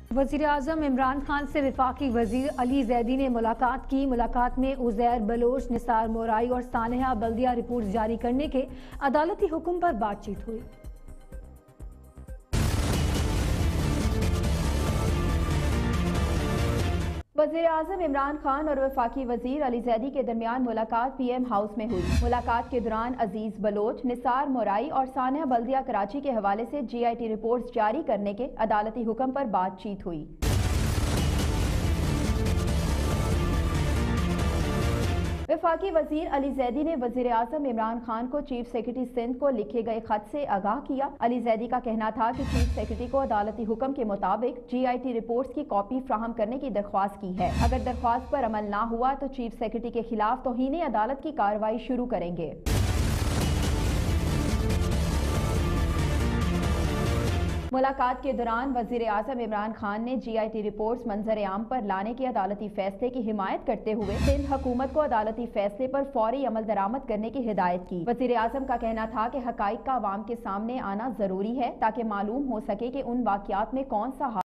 وزیر اعظم عمران خان سے وفاقی وزیر علی زیدی نے ملاقات کی۔ ملاقات میں عزیر بلوچ، نثار مورائی اور سانحہ بلدیہ رپورٹس جاری کرنے کے عدالتی حکم پر بات چیت ہوئی۔ وزیر اعظم عمران خان اور وفاقی وزیر علی زیدی کے درمیان ملاقات پی ایم ہاؤس میں ہوئی۔ ملاقات کے دوران عزیز بلوچ، نثار مورائی اور سانحہ بلدیہ کراچی کے حوالے سے جی آئی ٹی رپورٹس جاری کرنے کے عدالتی حکم پر بات چیت ہوئی۔ وفاقی وزیر علی زیدی نے وزیر اعظم عمران خان کو چیف سیکرٹری سندھ کو لکھے گئے خط سے آگاہ کیا۔ علی زیدی کا کہنا تھا کہ چیف سیکرٹری کو عدالتی حکم کے مطابق جی آئی ٹی رپورٹس کی کاپی فراہم کرنے کی درخواست کی ہے۔ اگر درخواست پر عمل نہ ہوا تو چیف سیکرٹری کے خلاف توہین عدالت کی کارروائی شروع کریں گے۔ ملاقات کے دوران وزیر اعظم عمران خان نے جی آئی ٹی رپورٹس منظر عام پر لانے کے عدالتی فیصلے کی حمایت کرتے ہوئے سندھ حکومت کو عدالتی فیصلے پر فوری عمل درآمد کرنے کی ہدایت کی۔ وزیر اعظم کا کہنا تھا کہ حقائق کا عوام کے سامنے آنا ضروری ہے تاکہ معلوم ہو سکے کہ ان واقعات میں کون سا